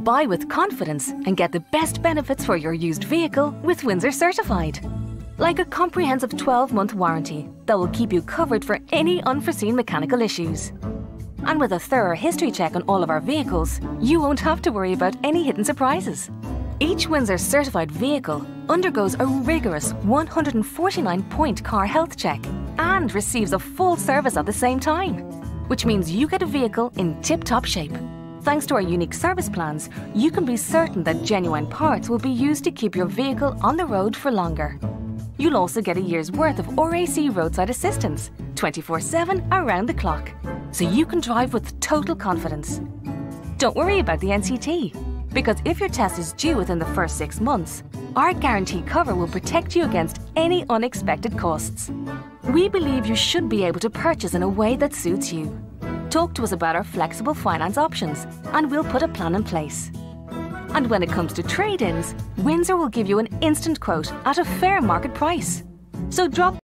Buy with confidence and get the best benefits for your used vehicle with Windsor Certified. Like a comprehensive 12-month warranty that will keep you covered for any unforeseen mechanical issues. And with a thorough history check on all of our vehicles, you won't have to worry about any hidden surprises. Each Windsor Certified vehicle undergoes a rigorous 149-point car health check and receives a full service at the same time, which means you get a vehicle in tip-top shape. Thanks to our unique service plans, you can be certain that genuine parts will be used to keep your vehicle on the road for longer. You'll also get a year's worth of RAC roadside assistance, 24/7 around the clock, so you can drive with total confidence. Don't worry about the NCT, because if your test is due within the first 6 months, our guarantee cover will protect you against any unexpected costs. We believe you should be able to purchase in a way that suits you. Talk to us about our flexible finance options and we'll put a plan in place. And when it comes to trade-ins, Windsor will give you an instant quote at a fair market price. So drop